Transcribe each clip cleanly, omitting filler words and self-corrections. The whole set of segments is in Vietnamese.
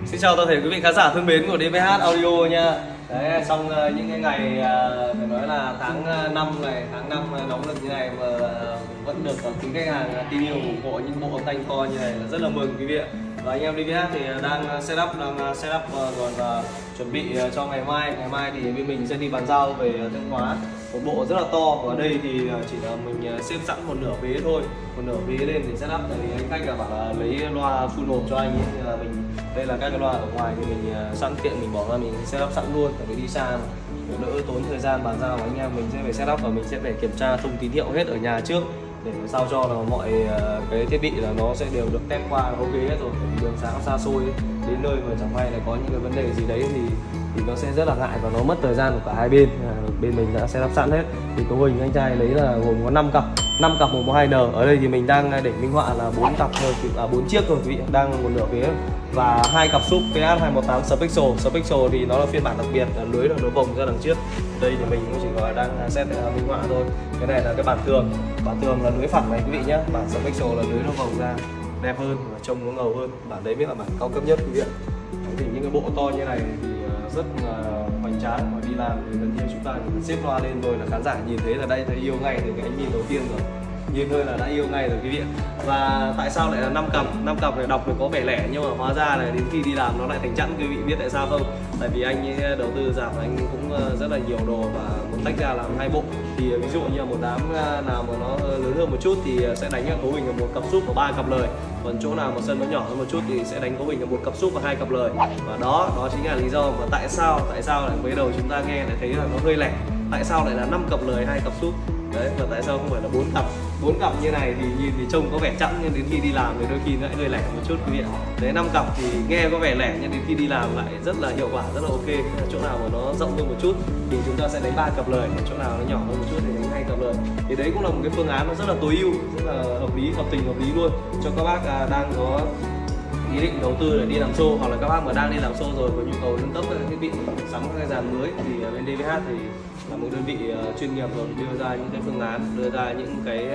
Xin chào toàn thể quý vị khán giả thân mến của DVH Audio nha. Đấy, trong những cái ngày phải nói là tháng 5 này, tháng 5 nóng lực như này mà vẫn được quý khách hàng tin yêu ủng hộ những bộ âm thanh to như này là rất là mừng quý vị ạ. Và anh em DVH thì đang setup rồi và chuẩn bị cho ngày mai thì bên mình sẽ đi bàn giao về Thanh Hóa một bộ rất là to. Và ở đây thì chỉ là mình xếp sẵn một nửa vế thôi, một nửa vế lên để setup. Tại vì anh khách là bảo là lấy loa full hộp cho anh ấy, nên là mình đây là các cái loa ở ngoài thì mình sẵn tiện mình bỏ ra mình setup sẵn luôn. Tại vì đi xa mà đỡ tốn thời gian bàn giao, anh em mình sẽ phải setup và mình sẽ phải kiểm tra thông tín hiệu hết ở nhà trước để sao cho là mọi cái thiết bị là nó sẽ đều được test qua ok hết rồi. Đường sáng xa xôi ấy, đến nơi mà chẳng may là có những cái vấn đề gì đấy thì nó sẽ rất là ngại và nó mất thời gian của cả hai bên. Bên mình đã setup sẵn hết. Thì cấu hình anh trai lấy là gồm có 5 cặp 112N. Ở đây thì mình đang để minh họa là 4 cặp thôi, 4 chiếc thôi quý vị, đang một nửa vế và 2 cặp súp PH218 Spexal thì nó là phiên bản đặc biệt, là lưới là nó vòng ra đằng trước. Đây thì mình cũng chỉ gọi là đang set minh họa thôi. Cái này là cái bản tường là lưới phẳng này quý vị nhé. Bản Spexal là lưới nó vòng ra đẹp hơn và trông nó ngầu hơn. Bản đấy mới là bản cao cấp nhất quý vị ạ. Thì những cái bộ to như này thì rất là hoành tráng, mà đi làm thì gần như chúng ta chỉ xếp loa lên thôi là khán giả nhìn thấy là đây thấy yêu ngay từ cái ánh nhìn đầu tiên rồi, nhìn thôi là đã yêu ngay rồi quý vị. Và tại sao lại là 5 cặp này đọc thì có vẻ lẻ nhưng mà hóa ra là đến khi đi làm nó lại thành chẵn, quý vị biết tại sao không? Tại vì anh ấy đầu tư giảm, anh cũng rất là nhiều đồ và muốn tách ra làm 2 bộ. Thì ví dụ như một đám nào mà nó lớn hơn một chút thì sẽ đánh cấu hình là một cặp súp và 3 cặp lời, còn chỗ nào mà sân nó nhỏ hơn một chút thì sẽ đánh cấu hình là một cặp súp và 2 cặp lời. Và đó chính là lý do mà tại sao lại mới đầu chúng ta nghe lại thấy là nó hơi lẻ, tại sao lại là 5 cặp lời 2 cặp súp đấy, và tại sao không phải là 4 cặp như này thì nhìn thì trông có vẻ chẵn nhưng đến khi đi làm thì đôi khi nó lại hơi lẻ một chút quý vị ạ. Đấy, 5 cặp thì nghe có vẻ lẻ nhưng đến khi đi làm lại rất là hiệu quả, rất là ok. Chỗ nào mà nó rộng hơn một chút thì chúng ta sẽ đánh 3 cặp lời, còn chỗ nào nó nhỏ hơn một chút thì đánh 2 cặp lời. Thì đấy cũng là một cái phương án nó rất là tối ưu, rất là hợp lý, hợp lý luôn cho các bác đang có ý định đầu tư để đi làm show, hoặc là các bác mà đang đi làm show rồi có nhu cầu nâng cấp các thiết bị, sắm các cái dàn mới thì bên DVH thì là một đơn vị chuyên nghiệp rồi, đưa ra những cái phương án, đưa ra những cái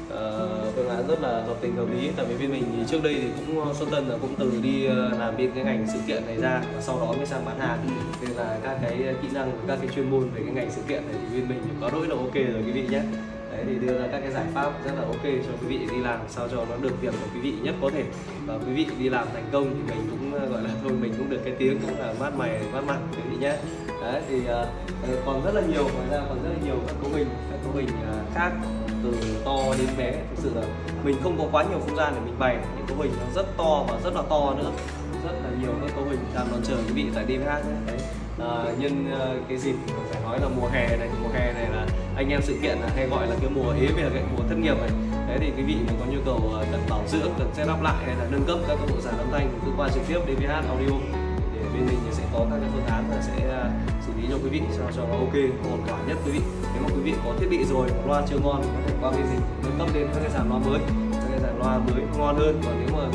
phương án rất là hợp tình hợp lý. Tại vì bên mình thì trước đây thì cũng Xuân Tân là cũng từ đi làm bên cái ngành sự kiện này ra và sau đó mới sang bán hàng, nên là các cái kỹ năng, các cái chuyên môn về cái ngành sự kiện này thì bên mình có đỗi là ok rồi quý vị nhé. Đấy, thì đưa ra các cái giải pháp rất là ok cho quý vị đi làm sao cho nó được việc của quý vị nhất có thể, và quý vị đi làm thành công thì mình cũng gọi là thôi mình cũng được cái tiếng cũng là mát mày mát mặt quý vị nhé. Đấy thì còn rất là nhiều, ngoài ra còn rất là nhiều các cấu hình khác từ to đến bé. Thực sự là mình không có quá nhiều không gian để mình bày những cấu hình nó rất to và rất là to nữa, rất là nhiều các cấu hình đang đón chờ quý vị tại DVH nhé. Đấy. Nhân cái dịp phải nói là mùa hè này là anh em sự kiện là hay gọi là cái mùa ế về cái mùa thất nghiệp này. Đấy thì quý vị mà có nhu cầu cần bảo dưỡng, cần setup lại hay là nâng cấp các bộ dàn âm thanh thì cứ qua trực tiếp DVH Audio để bên mình sẽ có các cái phương án và sẽ xử lý cho quý vị sao cho nó ok, ổn thỏa nhất quý vị. Nếu mà quý vị có thiết bị rồi, loa chưa ngon có thể qua bên mình nâng cấp lên các cái dàn loa mới, các cái dàn loa mới ngon hơn. Còn nếu mà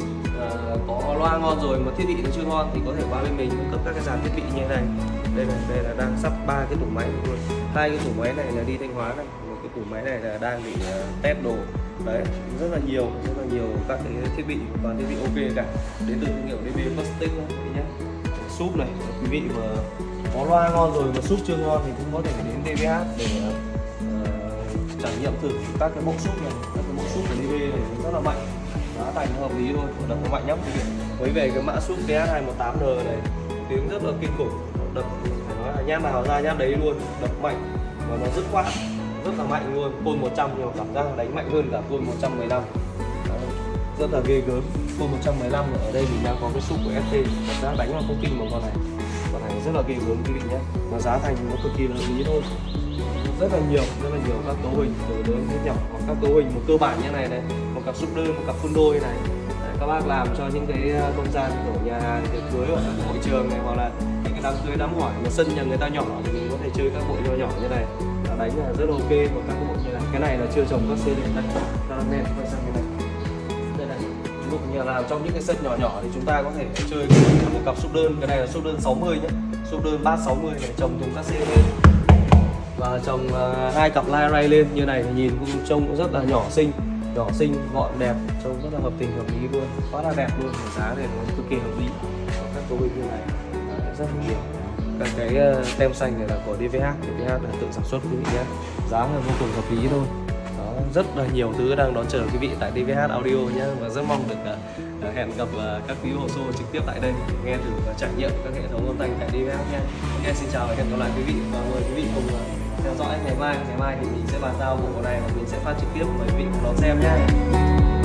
có loa ngon rồi mà thiết bị nó chưa ngon thì có thể qua bên mình cung cấp các cái dàn thiết bị như thế này. Đây là đang sắp 3 cái tủ máy luôn. 2 cái tủ máy này là đi Thanh Hóa này, một cái tủ máy này là đang bị test đồ. Đấy, rất là nhiều các cái thiết bị, toàn thiết bị ok cả, đến từ thương hiệu DB Acoustic nhé. Súp này, quý vị mà có loa ngon rồi mà súp chưa ngon thì cũng có thể đến DVH để trải nghiệm thử các cái bộ súp này. Các cái bộ súp của DB này rất là mạnh, giá thành hợp lý thôi, đập nó mạnh lắm quý vị. Với về cái mã súp PH218N này, tiếng rất là kinh khủng, đập phải nói là nhát nào ra nhát đấy luôn, đập mạnh và nó dứt khoát, rất là mạnh luôn. Côn 100 nhưng mà cảm giác đánh mạnh hơn cả côn 115. Rất là ghê gớm. Côn 115 ở đây mình đang có cái súp của ST, cảm giác đánh là không kinh bằng con này rất là ghê gớm quý vị nhé. Và giá thành nó cực kỳ là hợp lý thôi. Rất là nhiều các cấu hình từ lớn đến nhỏ, hoặc các cấu hình một cơ bản như này, một cặp súp đơn, một cặp phun đôi này. Đấy, các bác làm cho những cái không gian của nhà hàng, tiệc cưới hoặc là hội trường này, hoặc là những cái đám cưới đám hỏi mà sân nhà người ta nhỏ thì mình có thể chơi các bộ nhỏ như này, đánh là rất là ok. Và các bộ như này, cái này là chưa trồng các CD đây, ta đang nè quay sang cái này. Đây này, ví dụ như là trong những cái sân nhỏ thì chúng ta có thể chơi một cặp súp đơn, cái này là súp đơn 60 nhé, súp đơn bass 60 này, trồng các CD lên và trồng 2 cặp line array lên như này thì nhìn cũng trông rất là nhỏ xinh, gọn đẹp, trông rất là hợp tình hợp lý luôn, quá là đẹp luôn. Giá này nó cực kỳ hợp lý. công bên này rất là nhiều. Các cái tem xanh này là của DVH, DVH là tự sản xuất quý vị nhé, giá là vô cùng hợp lý thôi. Đó, rất là nhiều thứ đang đón chờ quý vị tại DVH Audio nhé, và rất mong được hẹn gặp các quý hộ xô trực tiếp tại đây để nghe thử và trải nghiệm các hệ thống âm thanh tại DVH nha. Ok, xin chào và hẹn gặp lại quý vị, và mời quý vị cùng theo dõi ngày mai thì mình sẽ bàn giao bộ này và mình sẽ phát trực tiếp, mời quý vị cùng đón xem nhé.